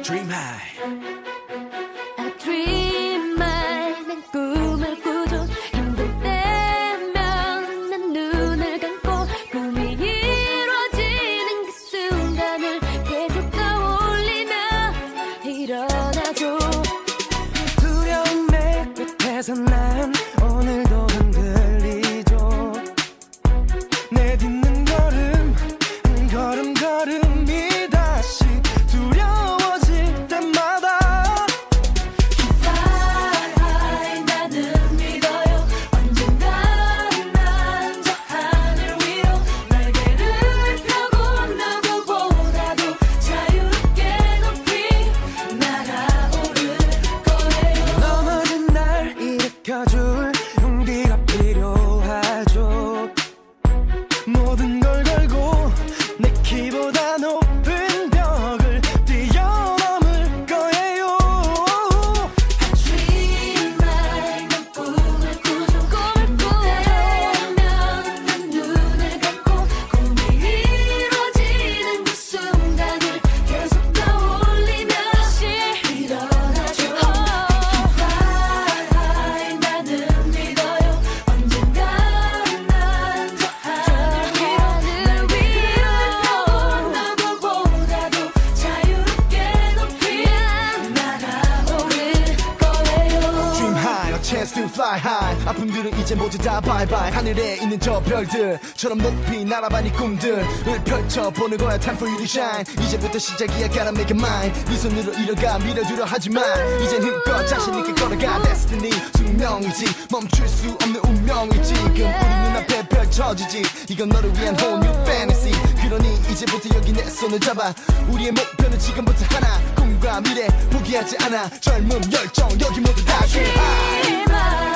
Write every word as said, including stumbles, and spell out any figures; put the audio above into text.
Dream High. I dream high. 난 꿈을 꾸죠. 힘들 때면 난 눈을 감고 꿈이 이루어지는 그 순간을 계속 떠올리며 일어나죠. 두려운 내 끝에서 난 오늘도 흔들리죠. 내 딛는 걸음 한 걸음 걸음이 다시 두려워질 때마다 Fly high. 나는 믿어요. 언젠간 난 저 하늘 위로 날개를 펴고 누구보다도 자유롭게 높이 날아오를 거예요. 넘어진 날 일으켜줄 용기가 필요하죠. 모든 걸 걸고 내 키보다 높은 벽을 뛰어넘을 거예요. Dream high. 난 꿈을 꾸죠. 꿈을 꾸면 난 눈을 감고 꿈이 이루어지는 그 순간을 계속 떠올리며 다시 일어나죠. Fly high. 나는 믿어요. 언젠간 난 저 하늘 위로 날개를 펴고 누구보다도 자유롭게 높이 날아오를 거예요. Dream high, no chance to fly high. 아픔들은 이제 모두 다 bye bye. 하늘에 있는 저 별들처럼 높이 날아봐 네 꿈들을 펼쳐보는 거야. Time for you to shine. 이제부터 시작이야. Gotta make it mine. 네 손으로 이뤄가 밀어주려 하지만 이젠 힘껏 자신 있게 걸어가. Destiny 숙명이지 멈출 수 없는 운명이지. 지금 우리 눈앞에 펼쳐지지. 이건 너를 위한 whole new fantasy. 그러니 이제부터 여기 내 손을 잡아. 우리의 목표는 지금부터 하나. 꿈과 미래 포기하지 않아. 젊음 열정 여기 모두 다 Dream high. Dream high.